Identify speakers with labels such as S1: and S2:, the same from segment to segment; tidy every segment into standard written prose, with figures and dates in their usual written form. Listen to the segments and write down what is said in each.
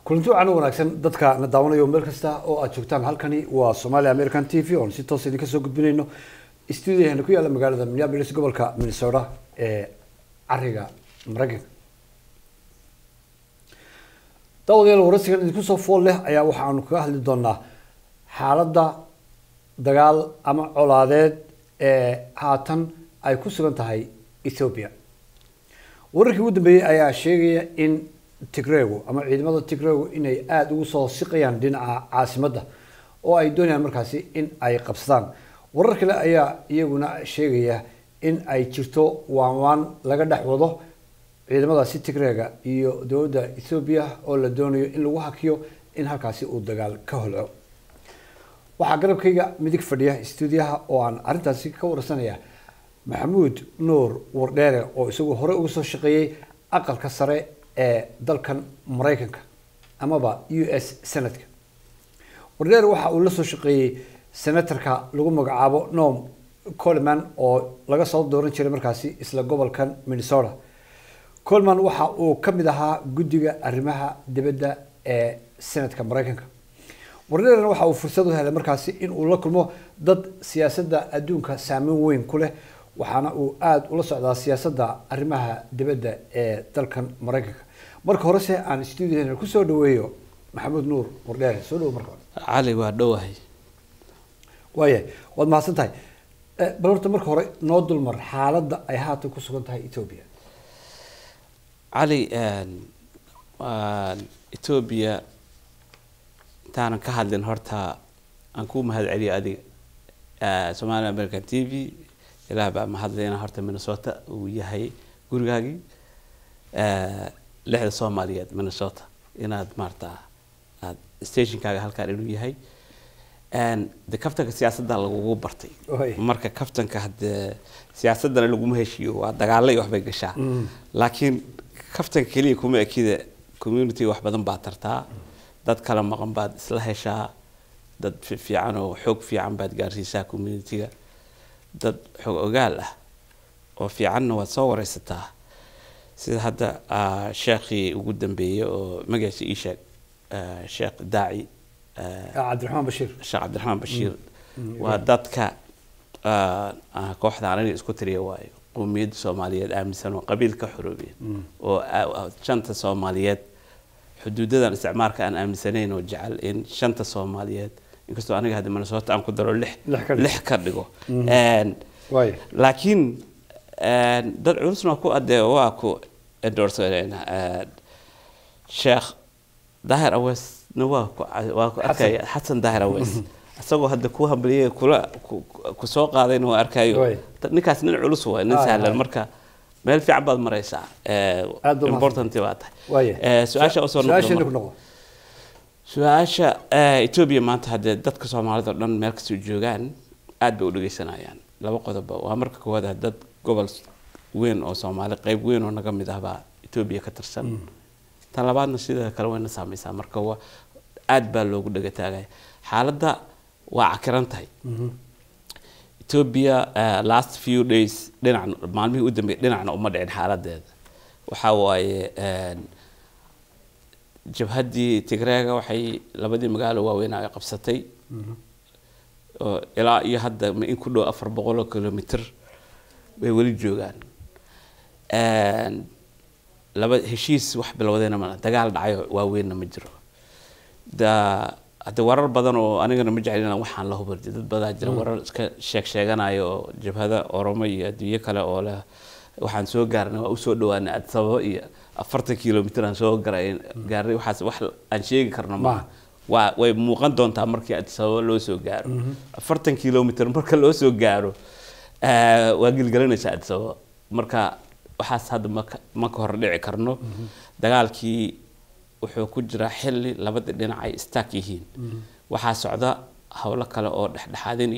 S1: kulanti wacan wanaagsan dadka na daawanayo meel kasta oo aad joogtaan halkani waa Somali American TV oo si toos ah idinka soo gudbinayno studio-yana ku yaala magaalada Minneapolis gobolka Minnesota ee ariga Mareykanka. Dawladda waraysigan idinku soo fool leh ayaa waxaanu kaga hadli doonaa xaaladda dagaal ama colaadeed ee haatan ay ku sugan tahay Ethiopia. wararkii ugu dambeeyay ayaa sheegaya in Tigreegu ama ciidamada Tigreegu inay aad ugu soo siqayaan dhinaca caasimadda oo ay doonayaan markaasi in ay qabsadaan. warar kale ayaa iyaguna sheegaya in ay jirto waan laga dhaxwado ciidamada Tigreega iyo dowladda Ethiopia oo la doonayo in lagu hakiyo in halkaasi uu dagaal ka holco. waxaa garabkayga midig fadhiya stuudiyaha oo aan arintaasi ka warsanaya Maxamuud Nuur Wardheere oo isagu hore uga soo shaqeeyay aqalka sare ee dalkan Mareykanka amaba US Senate-ka. Wardheere waxa uu la soo shaqeeyay senatorka lagu magacaabo Noam Coleman oo laga soo dooran jiray markaasi isla gobolkan Minnesota. Coleman waxa uu ka mid ahaa guddiga arrimaha dibadda ee Senate-ka Mareykanka. Wardheere waxa uu fursad u helay markaasi in uu la kulmo dad siyaasadda adduunka saameyn weyn ku leh waxaana uu aad ula socdaa siyaasadda arrimaha dibadda ee dalkan Mareykanka. marka hore se aan studio-yana ku soo dhaweeyo Maxamuud Nuur Wardheere soo dhaw marka
S2: cali waa dhawahay
S1: waaye waad mahadsantahay. bal horta marka hore noo dulmar xaaladda ay haatan ku sugan tahay Ethiopia.
S2: cali Ethiopia taanan ka hadlin horta aan ku mahad celiyo adiga Somali American TV ilaa baa mahadlayna horta Minnesota uu yahay gurigaagii lixda Soomaaliyeed Minnesota inaad maartaa aad station-kaaga halkaan inuu yahay de kaftanka siyaasadda lagu bartay marka kaftanka hadda siyaasadana lagu heshiyo waa dagaal iyo wax bay gashaa laakiin kaftanka kaliya kuma ekida community wax badan baa tartaa dad kala maqan baad isla heshaa dad fiican oo xog fiican baad gaarsiisaa community-ga dad xog ogaal ah oo fiicanna waad soo wareysataa sida hadda sheekhi ugu dambeeyay oo magaciisa ii sheeg sheekh daaci
S1: Cabdiraxmaan Bashiir
S2: sheekh Cabdiraxmaan Bashiir waa dadka kooxda aniga isku tiriyo waayo qowmiyadda Soomaaliyeed aaminsan oo qabiilka xoroobay oo shanta Soomaaliyeed xuduudadan isticmaalka aan aaminsanayn oo jecel in shanta Soomaaliyeed inkastoo aniga hadda Minnesota aan ku daro lix ka dhigo laakiin dad culusna ku adee waa ku endorseena sheekh Daahir Awees waa ku arkay Xasan Daahir Awees asagoo hadda ku hambaliyay kula ku soo qaadayna waa arkayo ninkaas nin culus waa nin sahlan marka meel fiican baad maraysaa important waa tahay su'aasha oo soo noqdo su'aasha Ethiopia maanta hadda dadka Soomaalida dhan meel ka soo joogaan aad bay u dhageysanayaan laba qodob waa marka koowaad dad gobol weyn oo Soomaali qayb weyn oo naga mid ah baa Ethiopia ka tirsan tan labaadna sidoo kale way na saameysaa marka waa aad baa loogu dhagataagay xaaladda waa cakiran tahay Ethiopia last few days dhinacan maalmihii u dambeeyay dhinacna uma dhicin xaaladeeda waxa waaye jabhaddii Tigreega waxay labadii magaalo waaweyn ay qabsatay ilaa iyo hadda in ku dhow 400 kilomitir way wali joogaan laba heshiis wax bilowdayna ma dagaal dhacayo waaweyn ma jiro hadda warar badan oo anigana ma jecelina waxaan la hubartay dad badan jira warar iska sheeganayo jabhada Oromo iyo adduunyo kale oo leh waxaan soo gaarnay waa u soo dhawaanay Addis Ababa iyo 40 kilomitir aan soo gaarnay waxaas wax aan sheegi karno ma way muuqan doontaa markii Addis Ababa loo soo gaaro 40 kilomitir marka loo soo gaaro waa gilgalanaysa Addis Ababa marka waxaas hadda ma ka hor dhici karno dagaalkii wuxuu ku jira xilli labada dhinac ay istaag yihiin waxa socda hawlo kale oo dhexdhexaadin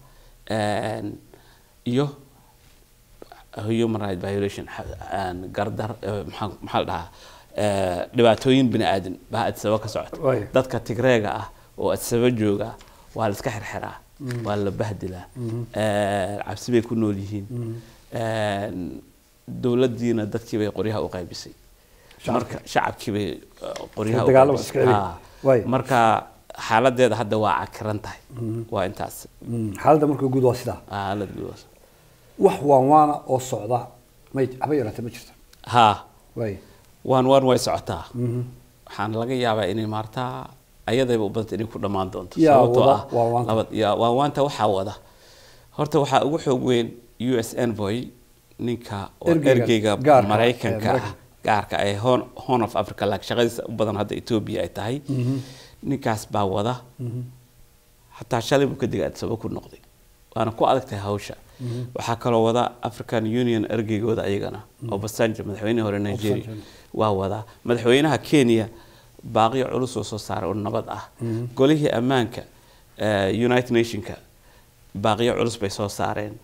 S2: iyo human rights violation gardar maxaa dhahaa dhibaatooyin bini aadan baa Addis Ababa ka socota dadka Tigreega ah oo Addis Ababa jooga waa la iska xirxiraa waa la bahdilaa cabsi bay ku nool yihiin dawladdiina dadkii bay qoryaha u qaybisay marka shacabkii bay qoryaha
S1: dagaalada iska celiyeen way
S2: marka xaaladeeda hadda waa cakiran tahay waa intaas
S1: xaaladda markuu guud waa sidaa
S2: xaalad guud
S1: wax waana oo socda may haba yaraatay ma jirto
S2: ha
S1: way
S2: waan way socotaa waxaan laga yaabaa inay maartaa ayadayba u badantay inay ku dhamaan doonto sababtoo ah waanta waxaa wada horta waxaa ugu xoog weyn US envoy ninka oo ergeyga Mareykanka gaarka ay Horn of Africa laakiin shaqadiisa u badan hadda Ethiopia ay tahay ninkaas baa wada hataa shalay buu ka digay sabab ku noqday waana ku adagtay hawsha waxaa kaloo wada African Union ergeygooda ayagana oo Obasanjo madaxweynaha hore Nigeria waa wada madaxweynaha Kenya baaqiyo culus oo soo saaray oo nabad ah golihii ammaanka United Nationska baaqiyo culus bay soo saareen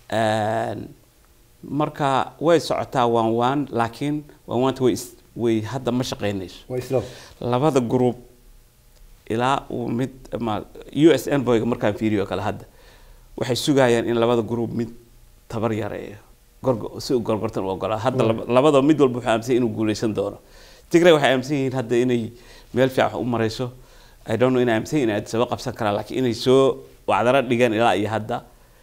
S2: marka way socotaa waan laakiin waanta way hadda ma shaqeynayso
S1: way isla
S2: labada group ilaa uu mid US envoy markaan fiiriyo kala hadda waxay sugayaan in labada group mid tabar yareeyo si gorgortan u ogolaa hadda labada mid walba waxa aaminsan inuu guuleysan doono Tigray waxay aaminsan yihiin hadda inay meel fiican u mareyso I don't know inay aaminsan inay sabab qabsan karaan laakiin inay soo wacdara dhigan ilaa iyo hadda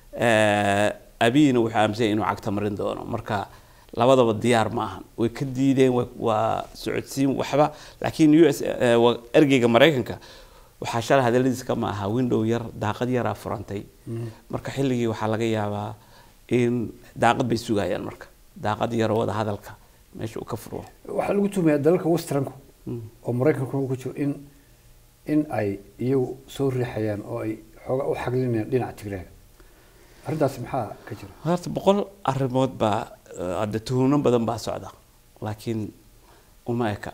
S2: abiina waxa aaminsan inuu cagta marin doono marka labadaba diyaar ma ahan way ka diideen waa socodsiin waxba laakiin US ergeyga Mareykanka waxa shal hadaladiisa kama aha window yar daaqad yar furantay marka xilligii waxa laga yaabaa in daaqad bay sugayaan marka daaqad yar wada hadalka meesha uu ka furo
S1: waxa lagu tumayaa dalalka westernku oo Mareykanku ku jiro in ay iyagu soo riixayaan oo ay xoog u xaglinayaan dhinaca Tigray arrintaas maxaa ka jira
S2: horta boqol arrimood baa hadda tuhunno badan baa socda laakiin uma eka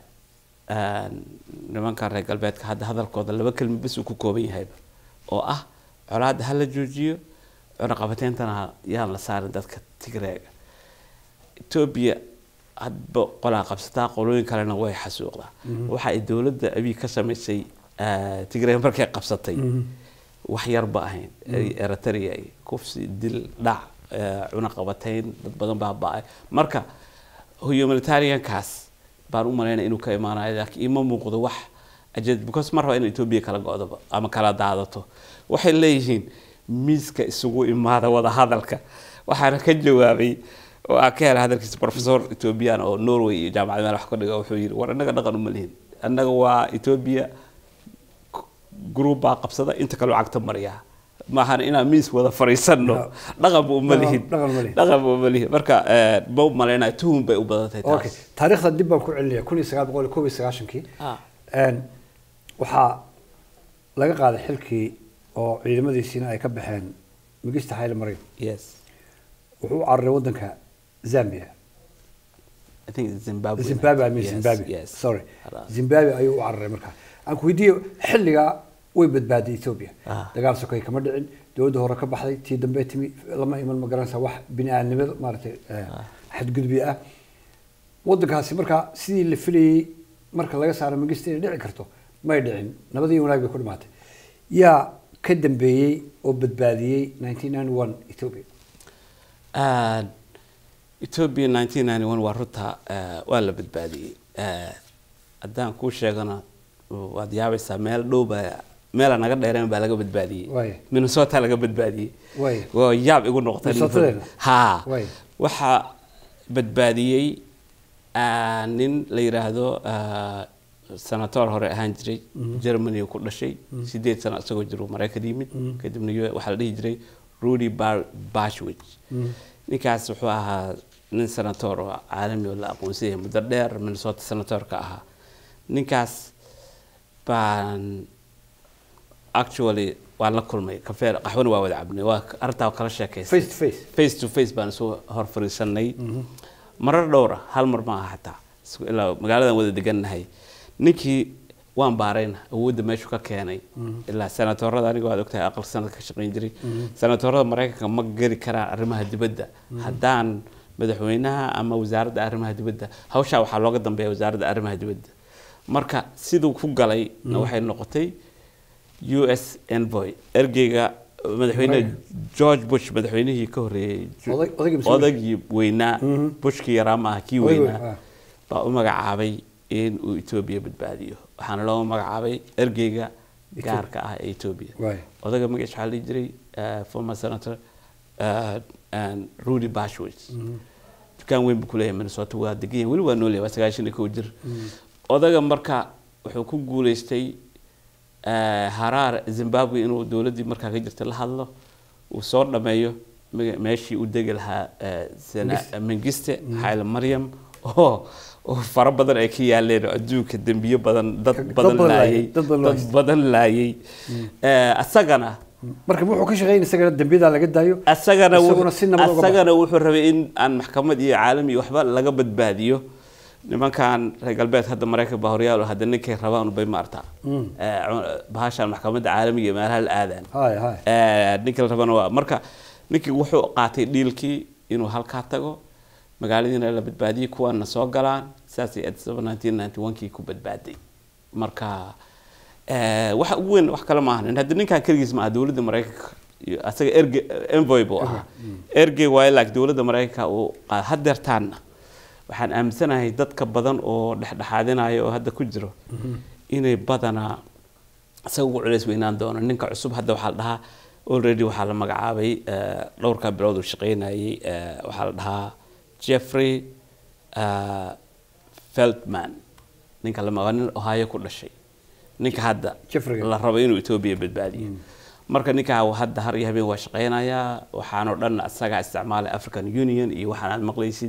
S2: nimanka reer galbeedka hadda hadalkooda laba kelmo bas uu ku kooban yahay oo ah colaadda hala joojiyo cunaqabateentana yaan la saarin dadka Tigrayga Ethiopia hadba qolaa qabsataa qolooyin kalena way xasuuqdaa waxa ay dawladda Abiy ka sameysay Tigray markay qabsatay wax yar ba ahayn Eritrea kufsi dil dhac cunaqabateyn dad badan baa baay marka humanitarian kaas baan u maleynaa inuu ka imaanayo laakiin ima muuqdo wax ajad because mar hore in Ethiopia kala go'do ama kala daadato waxay leeyihiin miiska isugu imaada wada hadalka waxaana ka jawaabay oo ka hel hadalkiisa professor Ethiopian oo Norway iyo jaamacadda wax ka dhiga wuxuu yiri war anaga dhaqan uma lihin anaga waa Ethiopia group baa qabsada inta kale lacagta mariya ma ahan inaan miis wada fariisano dhaqan uma lihin marka bow maleena tuhum bay u badan tahay
S1: okay taariikhda dib baan ku celinayaa 1991kii waxa laga qaaday xilkii oo ciidamadiisina ay ka baxeen Migista Haile Mariam
S2: yes
S1: wuxuu cararay wadanka Zambia
S2: I think Zimbabwe
S1: yes sorry Zimbabwe ayuu cararay marka aan ku weydiiyay xilliga way badbaaday Ethiopia dagaal sokay kama dhicin dawladda hore ka baxday tii dambe timi lama iman ma garanaysa wax bini'aadnimada maartay xadgudbi ah wadankaasi marka sidii la filayay marka laga saaro Migista inay dhici karto may dhicin nabadii wanaag bay ku dhimaatay yaa ka dambeeyay oo badbaadiyay 1991 Ethiopia
S2: Ethiopia 1991 waa runta waa la badbaadiyay haddaan ku sheegana waad yaabaysaa meel dhow meel naga dheereen baa laga badbaadiyay Minnesota laga badbaadiyay waa yaab igu noqotay ha waxa badbaadiyay nin la yiraahdo senator hore ahaan jiray Germany ku dhashay 8 sano isagoo jiro Mareykanka yimid kadibna waxa la dhihi jiray Rudy Bashwich ninkaas wuxuu ahaa nin senator oo caalami oo la aqoonsan yahay muddo dheer Minnesota senator ka ahaa ninkaas baan actually waan la kulmay kafee qaxwana waa wada cabnay waa arrintaa kala sheekaysay face to face baan soo hor fariisanay marar dhowr hal mar ma aha hataa ilaa magaaladan wada degannahay ninkii waan baarayna awoodda meeshu ka keenay ilaa senatorada aniga waad ogtahay aqal sanadka ka shaqeyn jiray senatorada Mareykanka ma gari karaan arrimaha dibadda haddaan madaxweynaha ama wasaaradda arrimaha dibadda hawsha waxa looga dambeeyaa wasaaradda arrimaha dibadda marka sidoo ku galay waxay noqotay US envoy ergeyga madaxweyne George Bush madaxweynihii ka horeeyay odagii weynaa Bushkii yaraa ma kii weynaa baa u magacaabay in uu Ethiopia badbaadiyo waxaana loo magacaabay ergeyga gaarka ah ee Ethiopia odaga magaciisa waxaa la jiray former senator and Rudy Bashwitz dukaan weyn buu ku leeyahay Minnesota waa degan weli waa nool yahay 91 jir odaga marka wuxuu ku guuleystay Harare Zimbabwe inuu dawladii markaa ka jirtay la hadlo uu soo dhameeyo meeshii uu degi lahaa Mengistu Haile Mariam oo fara badan ay ka yaaleen adduunka dambiyo badan dad badan laayay asagana
S1: marka wuxuu ka shaqeynay isagana dambiyada laga daayo
S2: asagana wuxuu rabay in aan maxkamad iyo caalami waxba laga badbaadiyo nimankan reer galbeed hadda Mareykanka baa horyaal hadda ninkay rabaan bay maarta bahashan maxkamadda caalamiga ee meelaha la aadaan ninka rabana waa marka ninkii wuxuu qaatay dhiilkii inuu halka tago magaaladiina la badbaadiyo kuwana soo galaan saasi 1991kii ku badbaaday marka waxa ugu weyn wax kale ma ahan hadda ninkan kaligiis ma dawladda Mareykanka asaga envoy buu ahaa ergey waa ilaa dawladda Mareykanka oo hadeertaana waxaan aaminsanahay dadka badan oo dhexdhexaadinayo oo hadda ku jiro inay badana asaga ugu culays weynaan doono ninka cusub hadda waxa la dhahaa already waxa la magacaabay dhowrka bilood uu shaqeynayay waxa la dhahaa Jeffrey Feltman ninka la magacaabay Ohio ku dhashay ninka hadda la rabo inuu Ethiopia badbaadiyo marka ninka hadda har iyo habeen waa shaqeynaya waxaan oo dhan asaga isticmaalay African Union iyo waxaan aad maqlaysid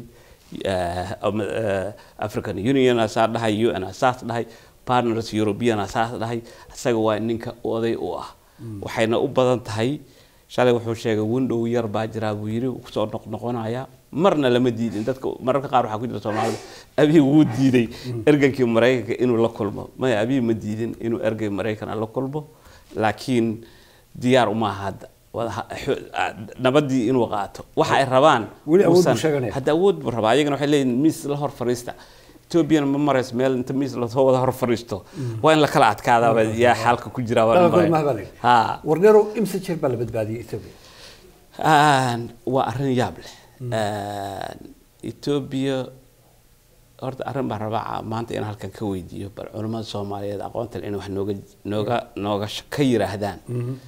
S2: African Union asaas dhahay UN asaas dhahay Partners European asaas dhahay asaga waa ninka oday u ah waxayna u badan tahay shalay wuxuu sheegay window yar baa jira buu yiri ku soo noqonaya marna lama diidin dadka mararka qaar waxa ku jira Soomaalida abi wuu diiday ergankii Mareykanka inuu la kulmo ma abi ma diidin inuu ergay Mareykanka la kulmo laakiin diyaar uma hadda nabadii inuu qaato waxa ay rabaan hadda awood buu rabaa ayagana waxay leeyihiin miis la hor fariista Ethiopia ma mareys meel inta miis la soo wada hor fariisto waa in la kala adkaada yaa xalka ku jira
S1: ha warneero imsa jeer baa la badbaadiyay Ethiopia
S2: waa arrin yaab leh Ethiopia horta arrin baa rabaa maanta in halkan ka weydiiyo bal culimada Soomaaliyeed aqoonta in wax nooga ka yiraahdaan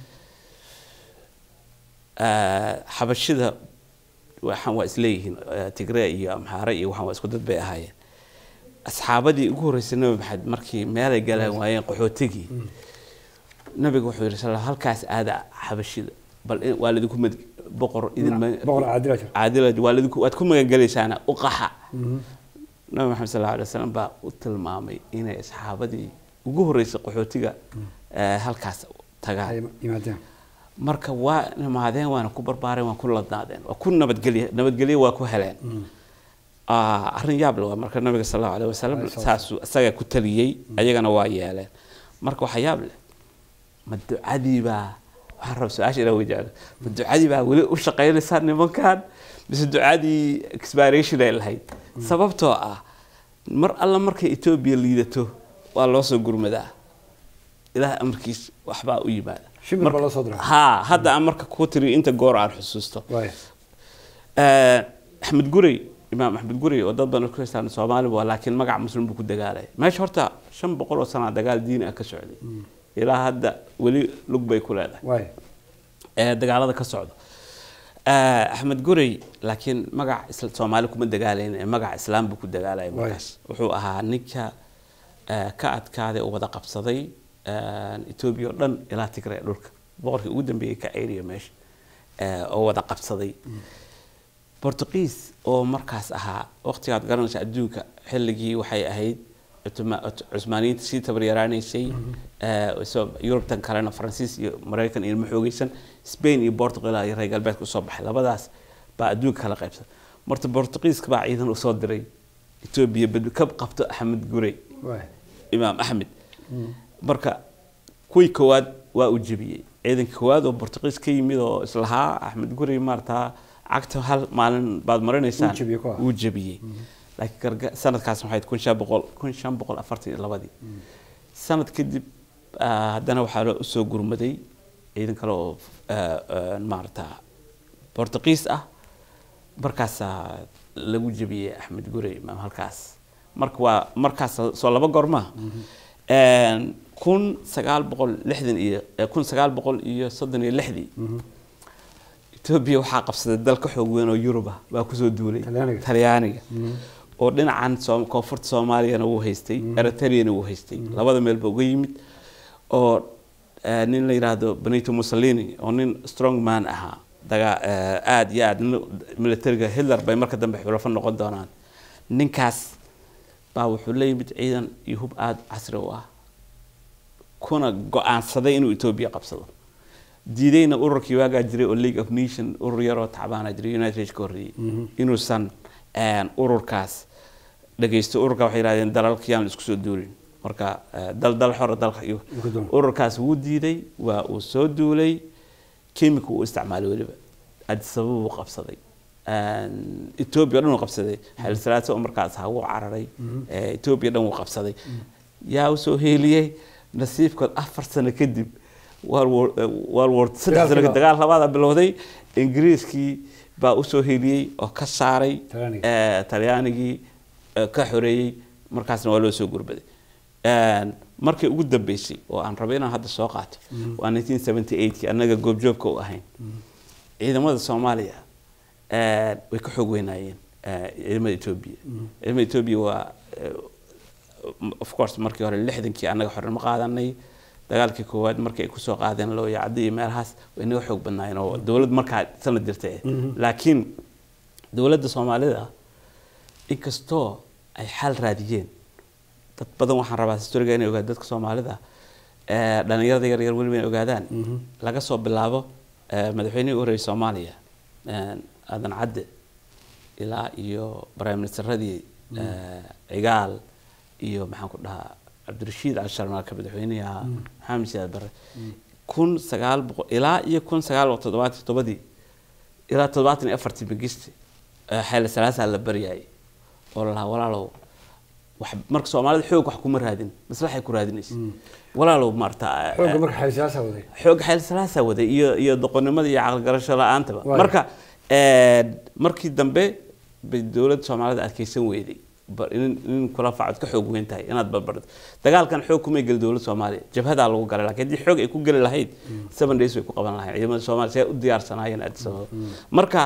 S2: xabashida waxaan waa isleeyihiin Tigray iyo Amhara iyo waxaan waa isku dad bay ahaayeen asxaabadii ugu horeysay Nabi Maxamed markii meel ay galeen waayeen qaxootigii nabiga wuxuu yiri sallallahu halkaas aada xabashida bal waalidku mid boqor idin
S1: boqor
S2: caadilad waalidku aad ku magangaleysaan u qaxa Nabi Maxamed sallallahu alayhi wasallam baa u tilmaamay inay asxaabadii ugu horeysay qaxootiga halkaas tagaan marka waa nimaadeen waana ku barbaareen waan ku ladnaadeen waa ku nabadgelyo waa ku heleen arrin yaab leh marka nabiga sallallahu alayhi wasallam saasu asaga ku taliyay ayagana waa yeeleen marka waxa yaab leh ma ducadii baa waxaan rabaa su'aasha ila weydiiyo ma ducadii baa weli u shaqeynaysaa nimankan bis ducadii expiration ay lahayd sababtoo ah mar alla markay Ethiopia liidato waa loo soo gurmadaa ilaah amarkiis waxba u yimaada
S1: shimir baa loo soo diray
S2: hadda amarka ku tiri inta goor aan xusuusto Ahmed Gurey Imam Ahmed Gurey oo dad badan ku heestaan Soomaali waa laakiin magac muslim buu ku dagaalay meesha horta 500 sano dagaal diin ah ka socday ilaa hadda wali lug bay ku leedahay dagaalada ka socdo Ahmed Gurey laakiin magac Soomaali kuma dagaalayn magac Islaam buu ku dagaalay markaas wuxuu ahaa ninka ka adkaaday oo wada qabsaday Ethiopia dhan ilaa Tigray dhulka boqorkii ugu dambeeyay ka ceeriyo meesha oo wada qabsaday Portuguese oo markaas ahaa waqtigaad garanaysa adduunka xilligii waxay ahayd Cusmaaniyiinta si tabaryaraanaysay European kalena Faransiis iyo Mareykan iyo maxoogaysan Spain iyo Portugal iyo reer galbeedka soo baxay labadaas baa adduunka kala qaybsan marta Portuguese baa ciidan u soo diray Ethiopia bad ka qabto Ahmed Gurey Imam Ahmed marka kuwii koowaad waa u jabiyay ciidanka koowaad oo Portuguese ka yimid oo islaha Ahmed Gurey marta cagta hal maalin baad marinaysan uu jabiyay laakiin sanadkaas waxay 1542 sanad kadib haddana waxaa loo soo gurmaday ciidan kale oo maarta Portuguese ah markaas lagu jabiyay Ahmed Gurey halkaas marka waa markaas soo laba goorma 1936 Ethiopia waxaa qabsaday dalka xoog weyn oo Yurub ah baa ku soo duulay Talyaaniga oo dhinacan koonfurta Soomaaliyana uu haystay Eritreana uu haystay labada meel baa uga yimid oo nin la yiraahdo Benito Mussolini oo nin strong man ahaa aad iyo aad militariga Hitler bay marka dambe xulafo noqon doonaan ninkaas baa wuxuu la yimid ciidan iyo hub aad casri u ah kuna go'aansaday inuu Ethiopia qabsado diidayna ururkii waagaa jiray oo League of Nations urur yar oo tacbaana jiray United Nations ka horreeyay inuusan ururkaas dhageysto ururka waxay yiraahdeen dalalkii aan isku soo duulin marka dal xor dalka iyo ururkaas wuu diiday waa uu soo duulay kiimiko uu isticmaalay waliba Addis Ababa uu qabsaday Ethiopia dhan uu qabsaday Haile Selassie oo markaas ha uu cararay Ethiopia dhan uu qabsaday yaa soo heeliyay nasiibkood 4 sano kadib World War III dagaal labaad bilowday Ingiriiskii baa u soo heeliyay oo ka saaray Talyaanigii ka xoreeyay markaasna waa loo soo gurbaday markii ugu dambeysay oo aan rabay inaan hadda soo qaato waa 1978 anaga goobjoogka u ahayn ciidamada Soomaaliya way ka xoog weynaayeen ciidamada Ethiopia waa of course markii hore 60kii anaga xornimo qaadanay dagaalkii koowaad markii ay ku soo qaadeen loo yaacday meelahaas way naga xoog badnaayeen oo dawlad markaa sanad jirtay laakiin dawladda Soomaalida inkastoo ay xal raadiyeen dad badan waxaan rabaa historiga inay ogaadaan dadka Soomaalida dhalinyarada yar wali way ogaadaan laga soo bilaabo madaxweynihii u horeeyay Soomaaliya Aadan Cadde ilaa iyo prime ministeradii Cigaal iyo maxaan ku dhahaa Abdirashiid Al-Sharma ka madaxweynaha Maxamed Siyaad Barre 1900 ilaa iyo 1977 ilaa 74 bigisti Haile Selassie la bariyay oo la walaalow wax marka Soomaalida xoog wax kuma raadin maslaxay ku raadinaysa walaalow marta
S1: xoog marka Haile Selassie waday
S2: xoog Haile Selassie waday iyo doqonnimada iyo aqal garasho la'aanta marka markii dambe bay dawladda Soomaalida adkeysan weyday in kula faacad ka xoog weyn tahay inaad barbarto dagaalkan xoog kuma gal dawladda Soomaaliya jabhada lagu galay laakiin xoog ay ku gali lahayd 7 days way ku qaban lahayd ciidamada Soomaaliya u diyaarsanaayeen Addis Ababa marka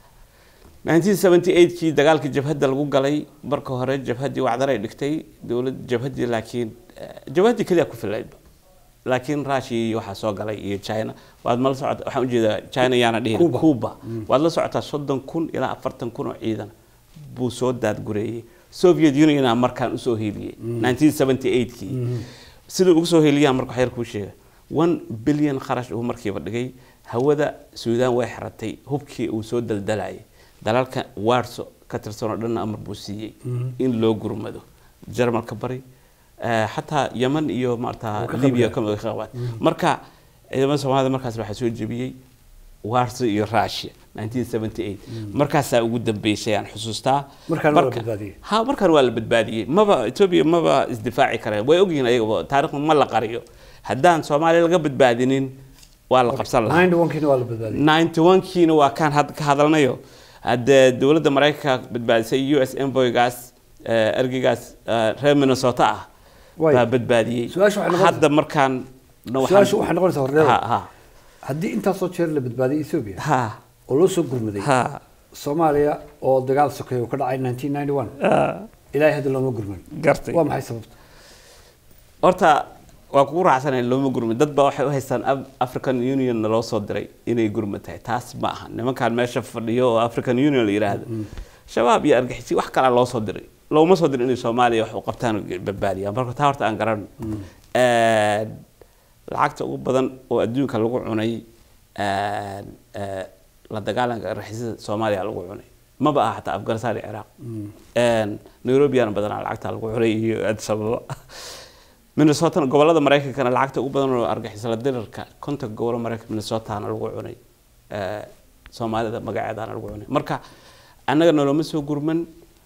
S2: 1978kii dagaalkii jabhada lagu galay marka hore jabhadii wacdar ay dhigtay dawladda jabhadii laakiin jabhadii kaliya ku filayd laakiin Russia waxa soo galay iyo China waad mal socod waxaan u jeedaa China yaana dhihin Cuba waad la socotaa 30,000 ilaa 40,000 oo ciidan buu soo daad gureeyay Soviet Union markaan u soo heeliyay 1978kii sidoo ugu soo heeliyay marka xeer ku sheegay 1 billion kharash oo markiiba dhigay hawada Suudaan way xiratay hubkii uu soo daldalay dalalka Warsaw ka tirsan oo dhan amar buu siiyay in loo gurmado Jarmalka bari حتى يمن iyo maarta Libya kama qabat marka ciidamada Soomaalida markaas waxa soo jabiyay Warsaw iyo Russia 1978 markaas ugu dambeysay aan xusuustaa markaan waa la badbaadiyay maba Ethiopia maba isdifaaci kareen way ogyihiin ayaga taariikhda ma la qariyo haddaan Soomaaliya laga badbaadinin waa la qabsan lahaa
S1: 91kiina waa la badbaadiyay
S2: 91kiina waa kan ka hadalnayo hadda dawladda Mareykanka badbaadisay US envoy-gaas ergigaas reer Minnesota ah baa badbaadiyay hadda markaan
S1: waxa noqonaysa horreeyay haddii inta soo jeer la badbaadiyay Ethiopia oo loo soo gurmaday Soomaaliya oo dagaal sokeeyo ka dhacay 1991 ilaa hadda looma gurman
S2: gartay
S1: waa maxay sababta
S2: horta waa ku raacsanay looma gurman dad baa waxay u haystaan African Union loo soo diray inay gurmatahay taas ma aha nimankan meesha fadhiyo oo African Union la yiraahdo shabaab iyo argixisay wax kale loo soo diray looma soo dirin in Soomaaliya wax u qabtaan badbaadiyaan marka taa horta aan garan lacagta ugu badan oo adduunka lagu cunay la dagaalanka argixisada Soomaaliya lagu cunay maba aha xataa Afghanistan iyo Iraq Nairobi aan badan lacagta lagu cunay iyo Addis Ababa Minnesota gobolada Mareykanka lacagta ugu badan oo argixisada dirarka konta gobol Mareykanka Minnesota lagu cunay Soomaalida magaceedana lagu cunay marka annaga noloma soo gurman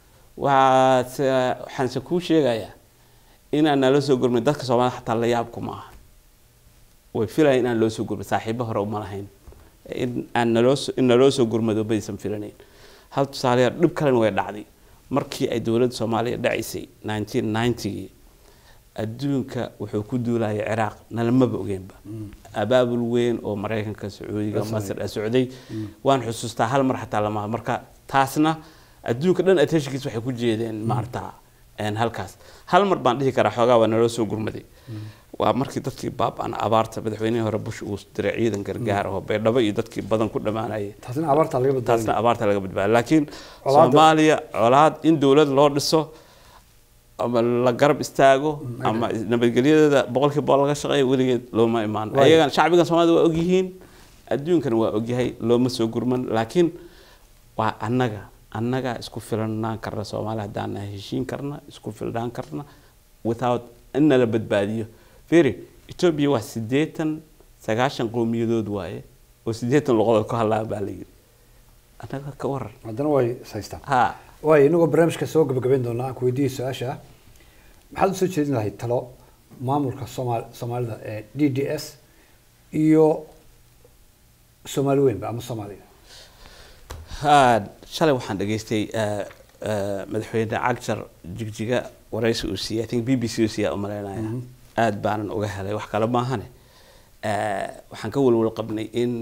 S2: waxaan se ku sheegayaa in aan nala soo gurmay dadka Soomaaliya xataa la yaab kuma aha way filayaan in aan loo soo gurmay saaxiibo hore uma lahayn in aan nala soo gurmado baysan filanayn hal tusaale dhib kale way dhacday markii ay dowladda Soomaaliya dhacisay 1990 adduunka wuxuu ku duulayay Ciraaq nalamaba ogeynba abaabul weyn oo Mareykanka Sacuudiga Masar socday waan xusuustaa hal mar xataa lama marka taasna adduunka dhan attentionkiisa waxay ku jeedeen maarta halkaas hal mar baan dhihi karaa xoogaa waa naloo soo gurmaday waa markii dadkii baabaan abaarta madaxweynihii hore Bush uu diray ciidan gargaar oo Baydhabo iyo dadkii badan ku dhamaanayay
S1: taasna abaarta laga badbaadiyay
S2: laakiin Soomaaliya colaad in dawlad loo dhiso ama la garab istaago ama nabadgelyada boqolkiiba laga shaqeeyo weligeed looma imaan ayaga shacbiga Soomaaliya waa ogyihiin adduunkana waa ogyahay looma soo gurman laakiin waa annaga isku filanaan karna Soomaaliya hadaan heshiin karna isku filan karna without in la badbaadiyo fiiri Ethiopia waa 89 qowmiyadood waaye oo 80 luqadood ku hadlaan baa la yiri annaga ka waran
S1: hadana way saystaan way inagoo barnaamijka soo gabagabeyn doonaa aan ku weydiiyay su'aasha maxaad u soo jeedin lahayd talo maamulka Soomaalida ee DDS iyo Soomaali weynba ama Soomaaliya
S2: shalay waxaan dhageystay madaxweyne Cagjar jigjiga waraysi uu siiyay I think BBC uu siiyay umaleynaya aad baan uga helay wax kale ma ahane waxaan ka walwal qabnay in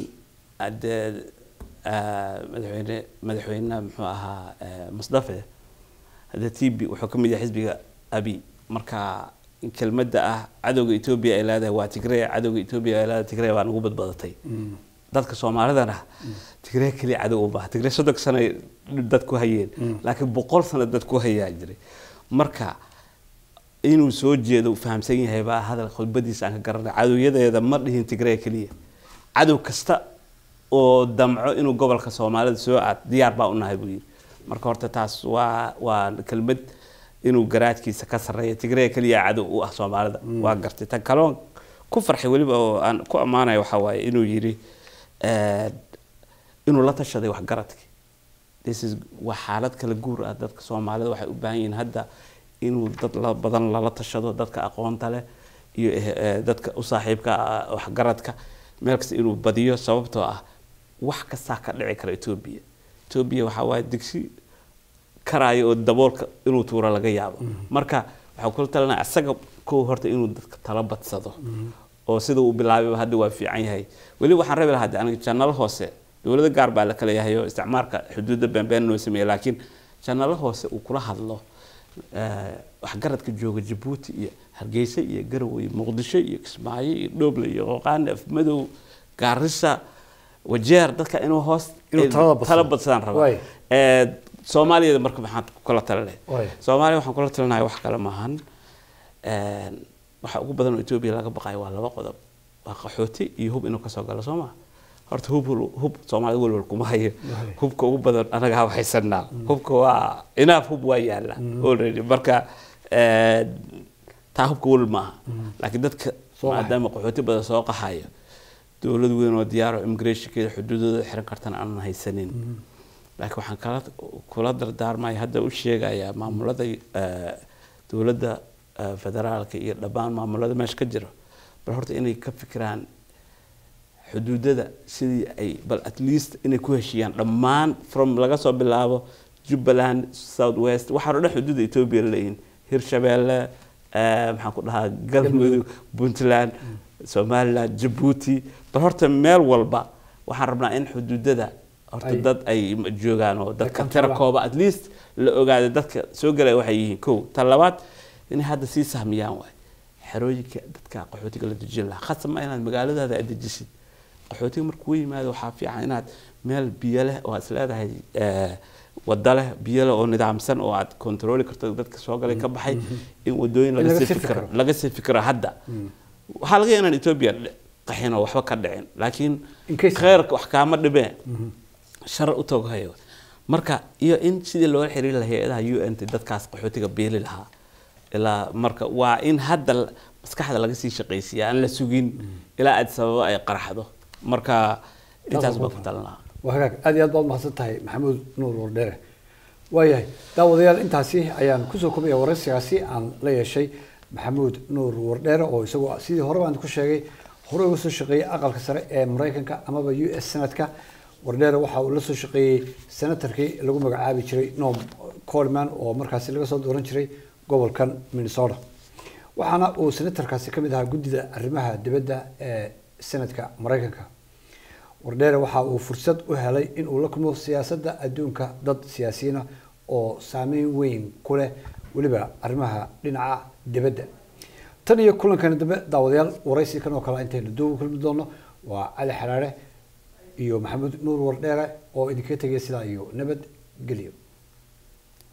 S2: madaxweyne muxuu ahaa Mustafa hada TB wuxuu ka mid yahay xisbiga Abi marka in kelmadda ah cadowga Ethiopia ay leedahay waa Tigray cadowga Ethiopia ay leedahay Tigray baan ugu badbadatay dadka Soomaalidana Tigray kali cadow u baahan Tigray 3 sano dad ku hayeen laakiin 100 sano dad ku hayaa jiray marka inuu soo jeedo fahamsan yahay baa hadal khudbadiisa aan ka garanay cadowyadeeda ma dhihin Tigray kaliya cadow kasta oo damco inuu gobolka Soomaalida soo aad diyaar baa u nahay buu yiri marka horta taas waa kelmad inuu garaadkiisa ka sareeyo Tigray kaliya cadow u ah Soomaalida waa gartay tan kaloon ku farxay waliba oo aan ku amaanay waxa waaye inuu yiri inuu la tashaday wax garadkii this is wa xaalad kala guur ah dadka Soomaalida waxay u baahan yihiin hadda inuu dad badan la tashado dadka aqoonta leh iyo dadka u saaxiibka wax garadka meel kasta inuu badiyo sababtoo ah wax kasta ka dhici kara Ethiopia waxa waaye digsi karaayo oo daboolka inuu tuuro laga yaabo marka waxa ku talana asaga ko horta inuu dadka tala badsado oo sida uu bilaabay hadda waa fiican yahay wali waxaan rabi lahaa aniga channel hoose dawladda gaar baa la kala yahay oo isticmaalka xuduudda beenbeen loo sameeyay laakiin channel hoose uu kula hadlo wax garadka jooga Djibouti iyo Hargeysa iyo Garowe iyo Muqdisho iyo Kismaayo iyo Dhoble iyo Qoqaan Afmadow Gaarisa wajeer dadka inuu hoos tala badsan rabo Soomaaliya marka maxaan kula talalay Soomaaliya waxaan kula talanahay wax kale maahan waxa ugu badan oo Ethiopia laga baqay waa laba qodob waa qaxooti iyo hub inuu ka soo galo Soomaa horta hub Soomaaliya walwal kuma hayo hubka ugu badan anaga waxaysanaa hubka waa inaaf hub waa yaala already marka taa hubka walwal ma laakiin dadka maadaama qaxooti badan soo qaxayo dawlad weyn oo diyaar oo immigration-keeda xuduudooda xiran kartan aan haysanin laakiin waxaan kula dardaarmay hadda u sheegayaa maamulada dawladda federaalka iyo dhammaan maamulada meesha ka jira bal horta inay ka fikiraan xuduudada sidii ay bal at least inay ku heshiyaan dhammaan from laga soo bilaabo Jubaland South West waxa dhan xuduudda Ethiopia leeyihiin Hirshabeelle maxaan ku dhahaa Galmudug Puntland Somaliland Djibouti bal horta meel walba waxaan rabnaa in xuduudada horta dad ay joogaan oo dadka tirakooba at least la ogaado dadka soo galay waxay yihiin kow talabaad in hadda si sahmiyaan way xerooyinka dadka qaxootiga la dejin lahaa khasab ma inaad magaaladaada aad dejisid qaxootiga markuu yimaado waxa fiican inaad meel biyo leh oo isleedahay wada leh biyo leh oo nidaamsan oo aad control karto dadka soo galay ka baxay in wadooyin laga sii fikiro hadda waxa laga yaabaa in Ethiopia qaxina waxba ka dhicin laakiin khayrka wax kaama dhibeen shar u togayo marka iyo in sidii loo xiriir lahaa hay'adaha UN dadkaas qaxootiga beeli lahaa ilaa marka waa in hadda maskaxda laga sii shaqeysiyaa aan la sugin ilaa aad sababo ay qaraxdo marka intaas baa ku talnaa
S1: وهاك أدي أضبط محصتها محمود نور ورديره وياه داوديال أنت هسي أيام كوزكم يا ورث سياسي عن لا شيء محمود نور ورديره أو يسوي سيدي هرب عند كل شيء هرب وصل شقي أقل كسر أمريكا كا أما بيو السنة كا wardheere waxa uu la soo shaqeeyey senatarkii lagu magacaabi jiray Norm Coleman oo markaasi laga soo dooran jiray gobolkan Minnesota waxaana uu senatarkaasi ka mid ahaa guddida arrimaha dibadda ee senadka Mareykanka wardheere waxa uu fursad u helay in uu la kulmo siyaasadda adduunka dad siyaasiyiin ah oo saameyn weyn ku leh waliba arrimaha dhinaca dibadda tan iyo kulankan dambe daawadayaal waraysi kan oo kale intaynu dib u kulmi doono waa Cali Xaraare iyo Maxamed Nuur Wardheere oo idinka tagay sidaa iyo nabad geliyo